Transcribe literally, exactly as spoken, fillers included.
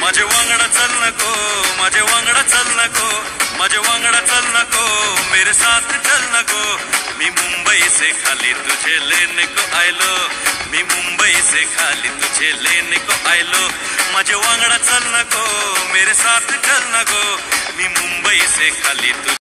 माझे वांगडा चल नको, माझे वांगडा चल नको, माझे वांगडा चल नको, मेरे साथ चल नको। मी मुंबई से खाली तुझे लेने को आयलो, मी मुंबई से खाली तुझे लेने को आयलो। माझे वांगडा चल नको, मेरे साथ चल नको, मी मुंबई से खाली तुझे